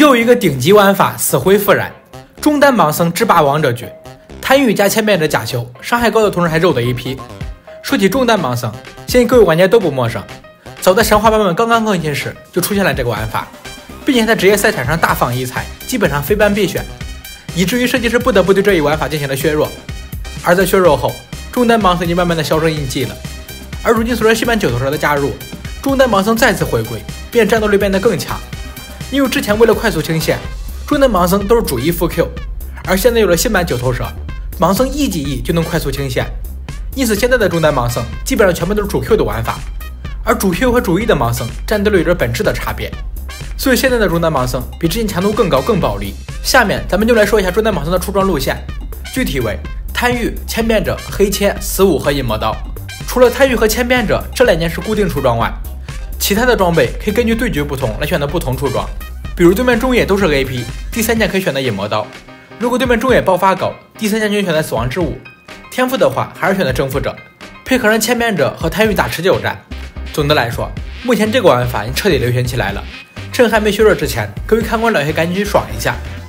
又一个顶级玩法死灰复燃，中单盲僧制霸王者局，贪欲加千变者假修，伤害高的同时还肉的一批。说起中单盲僧，相信各位玩家都不陌生。早在神话版本刚刚更新时就出现了这个玩法，并且在职业赛场上大放异彩，基本上非ban必选，以至于设计师不得不对这一玩法进行了削弱。而在削弱后，中单盲僧已经慢慢的销声匿迹了。而如今随着新版九头蛇的加入，中单盲僧再次回归，便战斗力变得更强。因为之前为了快速清线，中单盲僧都是主 E 副 Q， 而现在有了新版九头蛇，盲僧一击 E 就能快速清线，因此现在的中单盲僧基本上全部都是主 Q 的玩法，而主 Q 和主 E 的盲僧战斗力有着本质的差别，所以现在的中单盲僧比之前强度更高更暴力。下面咱们就来说一下中单盲僧的出装路线，具体为贪欲、千变者、黑切、死舞和引魔刀。除了贪欲和千变者这两件是固定出装外，其他的装备可以根据对局不同来选择不同出装。比如对面中野都是 AP， 第三件可以选择引魔刀；如果对面中野爆发高，第三件就选择死亡之舞。天赋的话还是选择征服者，配合上千变者和贪欲打持久战。总的来说，目前这个玩法已经彻底流行起来了，趁还没削弱之前，各位看官老爷赶紧去爽一下。